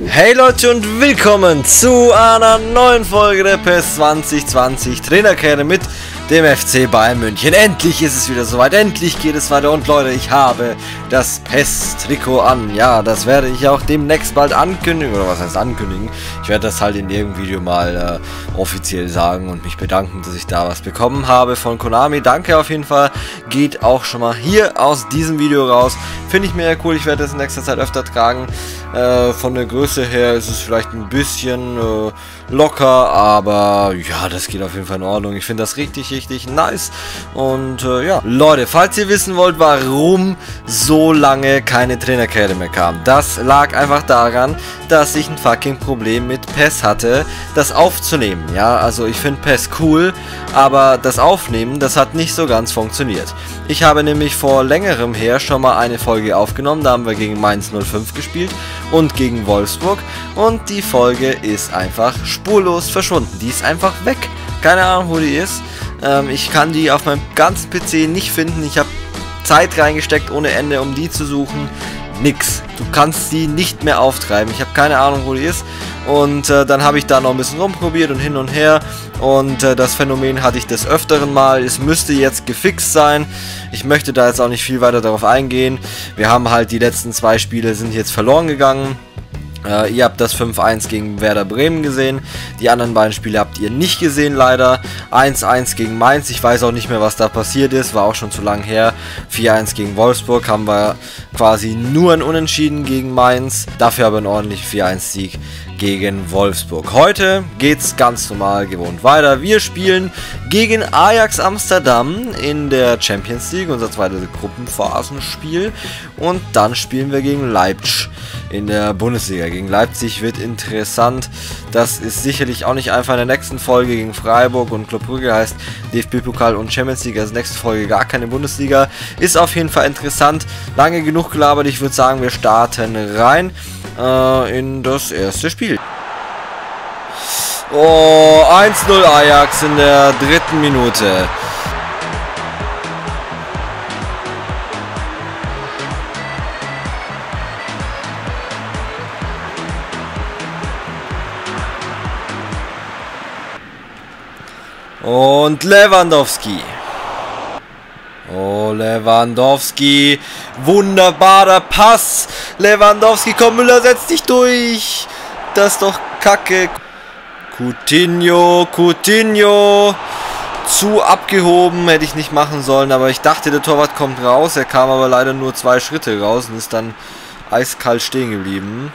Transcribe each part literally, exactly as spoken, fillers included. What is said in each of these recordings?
Hey Leute und willkommen zu einer neuen Folge der P E S zwanzig zwanzig Trainerkarriere mit dem F C Bayern München. Endlich ist es wieder soweit, endlich geht es weiter und Leute, ich habe das P E S-Trikot an. Ja, das werde ich auch demnächst bald ankündigen, oder was heißt ankündigen? Ich werde das halt in irgendeinem Video mal äh, offiziell sagen und mich bedanken, dass ich da was bekommen habe von Konami. Danke auf jeden Fall, geht auch schon mal hier aus diesem Video raus. Finde ich mega cool, ich werde das in nächster Zeit öfter tragen. Äh, von der Größe her ist es vielleicht ein bisschen äh, locker, aber ja, das geht auf jeden Fall in Ordnung. Ich finde das richtig, richtig nice. Und äh, ja, Leute, falls ihr wissen wollt, warum so lange keine Trainerkarriere mehr kam, das lag einfach daran, dass ich ein fucking Problem mit P E S hatte, das aufzunehmen. Ja, also ich finde P E S cool, aber das Aufnehmen, das hat nicht so ganz funktioniert. Ich habe nämlich vor längerem her schon mal eine Folge aufgenommen, da haben wir gegen Mainz null fünf gespielt und gegen Wolfsburg und die Folge ist einfach spurlos verschwunden. Die ist einfach weg. Keine Ahnung, wo die ist. Ähm, ich kann die auf meinem ganzen P C nicht finden. Ich habe Zeit reingesteckt ohne Ende, um die zu suchen. Nix. Du kannst die nicht mehr auftreiben. Ich habe keine Ahnung, wo die ist. Und äh, dann habe ich da noch ein bisschen rumprobiert und hin und her. Und äh, das Phänomen hatte ich des Öfteren mal. Es müsste jetzt gefixt sein. Ich möchte da jetzt auch nicht viel weiter darauf eingehen. Wir haben halt die letzten zwei Spiele sind jetzt verloren gegangen. Uh, ihr habt das fünf eins gegen Werder Bremen gesehen, die anderen beiden Spiele habt ihr nicht gesehen leider. eins eins gegen Mainz, ich weiß auch nicht mehr, was da passiert ist, war auch schon zu lang her. vier eins gegen Wolfsburg haben wir quasi nur ein Unentschieden gegen Mainz, dafür aber einen ordentlichen vier eins Sieg gegen Wolfsburg. Heute geht's ganz normal gewohnt weiter. Wir spielen gegen Ajax Amsterdam in der Champions League, unser zweites Gruppenphasenspiel, und dann spielen wir gegen Leipzig in der Bundesliga. Gegen Leipzig wird interessant. Das ist sicherlich auch nicht einfach in der nächsten Folge gegen Freiburg und Club Brügge, heißt D F B-Pokal und Champions League. Also nächste Folge gar keine Bundesliga. Ist auf jeden Fall interessant. Lange genug gelabert. Ich würde sagen, wir starten rein äh, in das erste Spiel. Oh, eins null Ajax in der dritten Minute. Und Lewandowski. Oh, Lewandowski. Wunderbarer Pass. Lewandowski, komm, Müller, setz dich durch. Das ist doch kacke. Coutinho, Coutinho. Zu abgehoben, hätte ich nicht machen sollen. Aber ich dachte, der Torwart kommt raus. Er kam aber leider nur zwei Schritte raus und ist dann eiskalt stehen geblieben.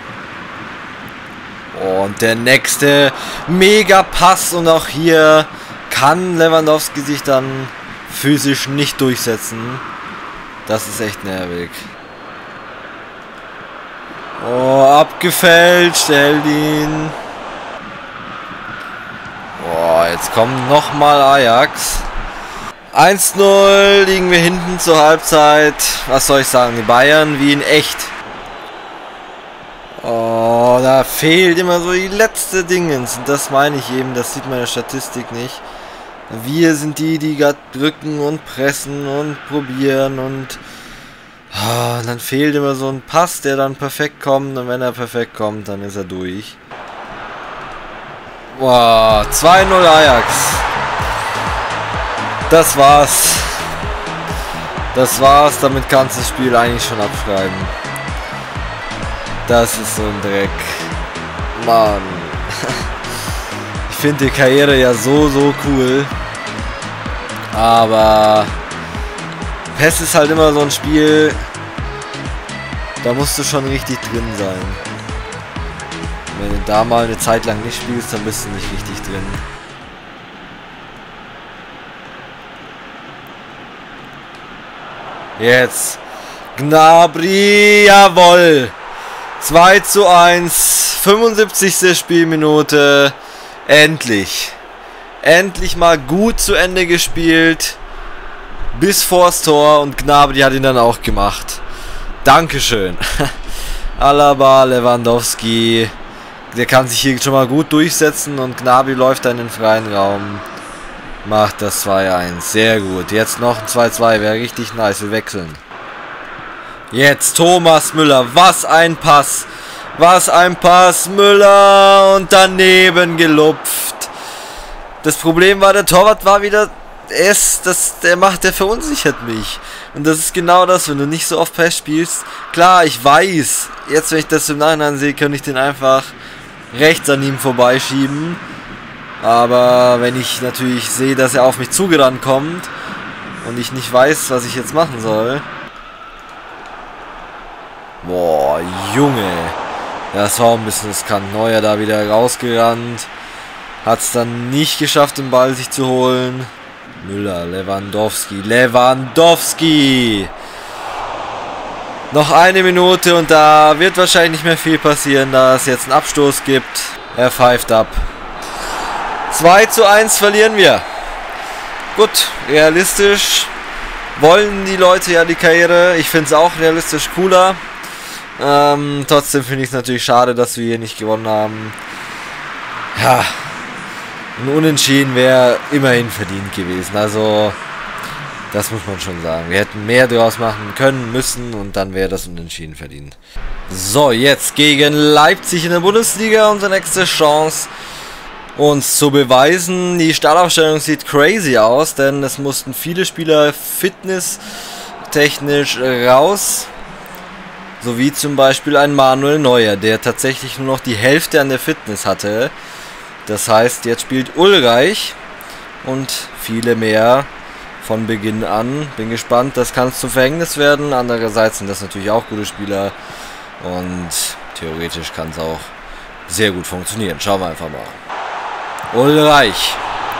Und der nächste Mega-Pass, und auch hier kann Lewandowski sich dann physisch nicht durchsetzen. Das ist echt nervig. Oh, abgefälscht, er hält ihn. Oh, jetzt kommt nochmal Ajax. eins null, liegen wir hinten zur Halbzeit. Was soll ich sagen, die Bayern wie in echt. Oh, da fehlt immer so die letzte Dingens. Und das meine ich eben, das sieht man in der Statistik nicht. Wir sind die, die gerade drücken und pressen und probieren und oh, dann fehlt immer so ein Pass, der dann perfekt kommt, und wenn er perfekt kommt, dann ist er durch. Wow, zwei null Ajax. Das war's. Das war's, damit kannst du das Spiel eigentlich schon abschreiben. Das ist so ein Dreck. Mann. Ich finde die Karriere ja so, so cool. Aber P E S ist halt immer so ein Spiel, da musst du schon richtig drin sein. Wenn du da mal eine Zeit lang nicht spielst, dann bist du nicht richtig drin. Jetzt. Gnabry, jawohl. zwei zu eins, fünfundsiebzigste Spielminute. Endlich. Endlich mal gut zu Ende gespielt. Bis vors Tor, und Gnabry hat ihn dann auch gemacht. Dankeschön. Alaba, Lewandowski. Der kann sich hier schon mal gut durchsetzen, und Gnabry läuft dann in den freien Raum. Macht das zwei eins. Sehr gut. Jetzt noch ein zwei zwei. Wäre richtig nice. Wir wechseln. Jetzt Thomas Müller. Was ein Pass. Was ein Pass, Müller und daneben gelupft. Das Problem war, der Torwart war wieder, er ist, das, der macht, der verunsichert mich. Und das ist genau das, wenn du nicht so oft Pass spielst. Klar, ich weiß, jetzt wenn ich das im Nachhinein sehe, könnte ich den einfach rechts an ihm vorbeischieben. Aber wenn ich natürlich sehe, dass er auf mich zugerannt kommt und ich nicht weiß, was ich jetzt machen soll. Boah, Junge. Das war ein bisschen riskant. Neuer da wieder rausgerannt. Hat es dann nicht geschafft, den Ball sich zu holen. Müller, Lewandowski, Lewandowski. Noch eine Minute und da wird wahrscheinlich nicht mehr viel passieren, da es jetzt einen Abstoß gibt. Er pfeift ab. zwei zu eins verlieren wir. Gut, realistisch wollen die Leute ja die Karriere. Ich finde es auch realistisch cooler. Ähm, trotzdem finde ich es natürlich schade, dass wir hier nicht gewonnen haben. Ja, ein Unentschieden wäre immerhin verdient gewesen. Also, das muss man schon sagen. Wir hätten mehr draus machen können, müssen und dann wäre das Unentschieden verdient. So, jetzt gegen Leipzig in der Bundesliga. Unsere nächste Chance, uns zu beweisen. Die Startaufstellung sieht crazy aus, denn es mussten viele Spieler fitnesstechnisch raus. So wie zum Beispiel ein Manuel Neuer, der tatsächlich nur noch die Hälfte an der Fitness hatte. Das heißt, jetzt spielt Ulreich und viele mehr von Beginn an. Bin gespannt, das kann zum Verhängnis werden. Andererseits sind das natürlich auch gute Spieler und theoretisch kann es auch sehr gut funktionieren. Schauen wir einfach mal. Ulreich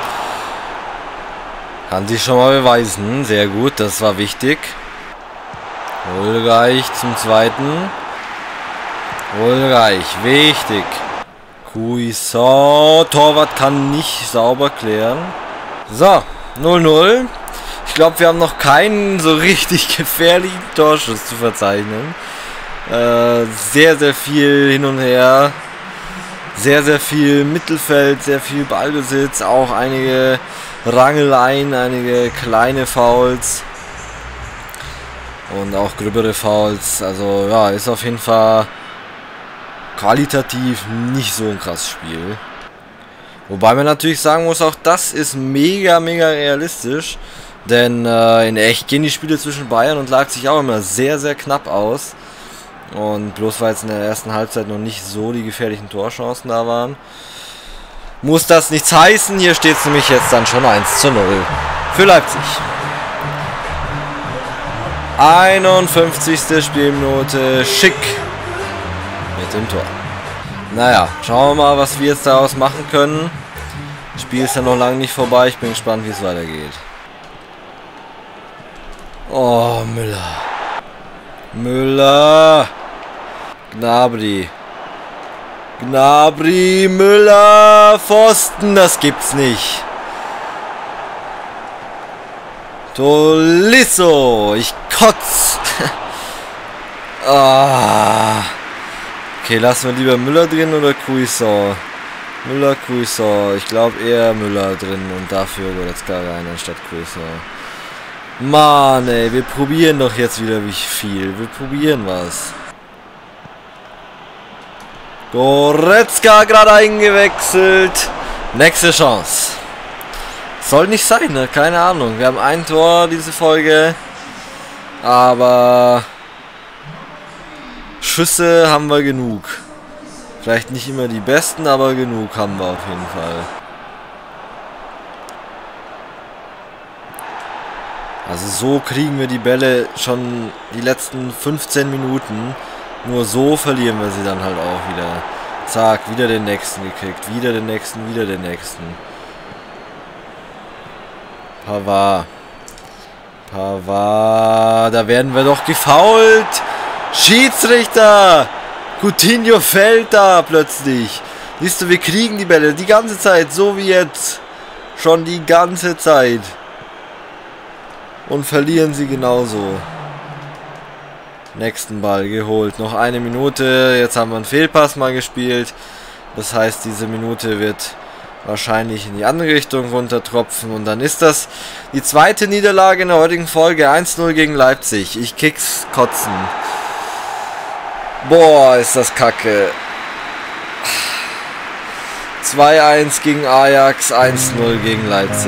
kann sich schon mal beweisen. Sehr gut, das war wichtig. Ulreich zum zweiten. Ulreich, wichtig. Cuisance, Torwart kann nicht sauber klären. So, null null. Ich glaube, wir haben noch keinen so richtig gefährlichen Torschuss zu verzeichnen. Äh, sehr, sehr viel hin und her. Sehr, sehr viel Mittelfeld, sehr viel Ballbesitz. Auch einige Rangeleien, einige kleine Fouls. Und auch gröbere Fouls. Also ja, ist auf jeden Fall qualitativ nicht so ein krasses Spiel. Wobei man natürlich sagen muss, auch das ist mega, mega realistisch. Denn äh, in echt gehen die Spiele zwischen Bayern und Leipzig auch immer sehr, sehr knapp aus. Und bloß weil jetzt in der ersten Halbzeit noch nicht so die gefährlichen Torchancen da waren, muss das nichts heißen. Hier steht es nämlich jetzt dann schon eins zu null für Leipzig. einundfünfzigste Spielminute, Schick mit dem Tor. Naja, schauen wir mal, was wir jetzt daraus machen können. Das Spiel ist ja noch lange nicht vorbei. Ich bin gespannt, wie es weitergeht. Oh, Müller. Müller. Gnabry. Gnabry, Müller, Pfosten, das gibt's nicht. Tolisso, ich kotz. ah. Okay, lassen wir lieber Müller drin oder Cuisance? Müller, Cuisance. Ich glaube eher Müller drin und dafür Goretzka rein anstatt Cuisance. Mann, ey, wir probieren doch jetzt wieder wie viel. Wir probieren was. Goretzka gerade eingewechselt. Nächste Chance. Soll nicht sein, ne? Keine Ahnung. Wir haben ein Tor diese Folge. Aber Schüsse haben wir genug. Vielleicht nicht immer die besten, aber genug haben wir auf jeden Fall. Also so kriegen wir die Bälle schon die letzten fünfzehn Minuten. Nur so verlieren wir sie dann halt auch wieder. Zack, wieder den nächsten gekriegt. Wieder den nächsten, wieder den nächsten. Pavard. Pavard. Da werden wir doch gefoult. Schiedsrichter. Coutinho fällt da plötzlich. Siehst du, wir kriegen die Bälle die ganze Zeit. So wie jetzt. Schon die ganze Zeit. Und verlieren sie genauso. Nächsten Ball geholt. Noch eine Minute. Jetzt haben wir einen Fehlpass mal gespielt. Das heißt, diese Minute wird wahrscheinlich in die andere Richtung runtertropfen. Und dann ist das die zweite Niederlage in der heutigen Folge. eins null gegen Leipzig. Ich kick's kotzen. Boah, ist das kacke. zwei eins gegen Ajax, eins null gegen Leipzig.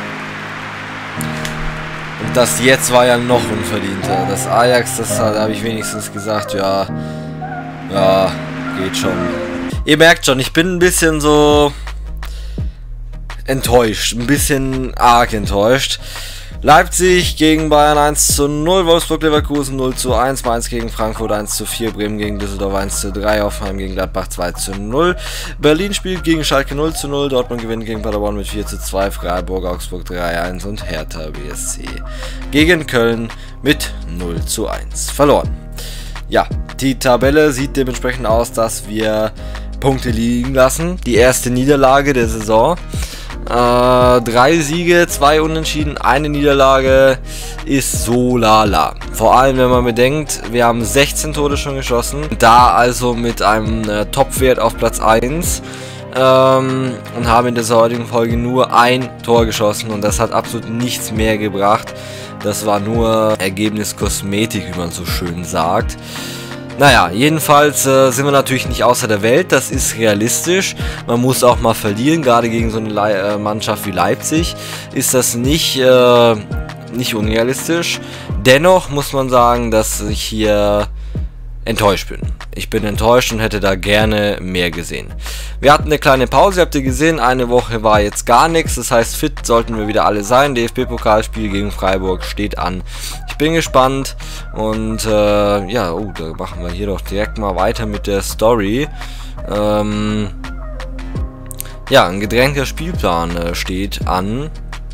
Und das jetzt war ja noch unverdienter. Das Ajax, das da habe ich wenigstens gesagt, ja, ja, geht schon. Ihr merkt schon, ich bin ein bisschen so enttäuscht, ein bisschen arg enttäuscht. Leipzig gegen Bayern eins zu null, Wolfsburg-Leverkusen null zu eins, Mainz gegen Frankfurt eins zu vier, Bremen gegen Düsseldorf eins zu drei, Hoffenheim gegen Gladbach zwei zu null, Berlin spielt gegen Schalke null zu null, Dortmund gewinnt gegen Paderborn mit vier zu zwei, Freiburg, Augsburg drei eins und Hertha B S C gegen Köln mit null zu eins verloren. Ja, die Tabelle sieht dementsprechend aus, dass wir Punkte liegen lassen. Die erste Niederlage der Saison. Äh, drei Siege, zwei Unentschieden, eine Niederlage ist so lala. Vor allem, wenn man bedenkt, wir haben sechzehn Tore schon geschossen. Da also mit einem äh, Topwert auf Platz eins. Ähm, und haben in dieser heutigen Folge nur ein Tor geschossen. Und das hat absolut nichts mehr gebracht. Das war nur Ergebniskosmetik, wie man so schön sagt. Naja, jedenfalls äh, sind wir natürlich nicht außer der Welt, das ist realistisch. Man muss auch mal verlieren, gerade gegen so eine Le äh, Mannschaft wie Leipzig ist das nicht, äh, nicht unrealistisch. Dennoch muss man sagen, dass ich hier enttäuscht bin. Ich bin enttäuscht und hätte da gerne mehr gesehen. Wir hatten eine kleine Pause, habt ihr gesehen, eine Woche war jetzt gar nichts, das heißt fit sollten wir wieder alle sein. D F B-Pokalspiel gegen Freiburg steht an. Ich bin gespannt und äh, ja, oh, da machen wir hier doch direkt mal weiter mit der Story. Ähm, ja, ein gedrängter Spielplan äh, steht an.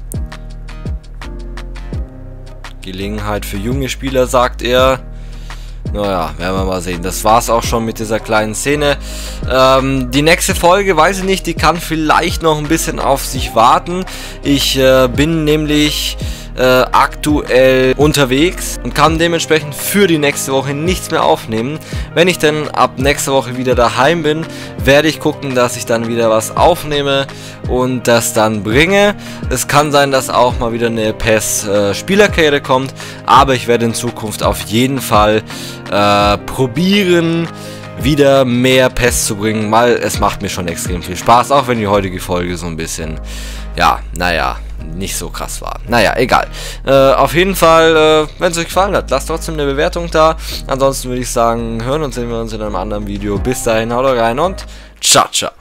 Gelegenheit für junge Spieler, sagt er. Naja, werden wir mal sehen. Das war's auch schon mit dieser kleinen Szene. Ähm, die nächste Folge, weiß ich nicht, die kann vielleicht noch ein bisschen auf sich warten. Ich äh, bin nämlich äh, aktuell unterwegs und kann dementsprechend für die nächste Woche nichts mehr aufnehmen. Wenn ich dann ab nächste Woche wieder daheim bin, werde ich gucken, dass ich dann wieder was aufnehme und das dann bringe. Es kann sein, dass auch mal wieder eine P E S-Spielerkarriere äh, kommt, aber ich werde in Zukunft auf jeden Fall äh, probieren, wieder mehr P E S zu bringen, weil es macht mir schon extrem viel Spaß, auch wenn die heutige Folge so ein bisschen, ja, naja, nicht so krass war. Naja, egal. Äh, auf jeden Fall, äh, wenn es euch gefallen hat, lasst trotzdem eine Bewertung da. Ansonsten würde ich sagen, hören und sehen wir uns in einem anderen Video. Bis dahin, haut rein und ciao, ciao.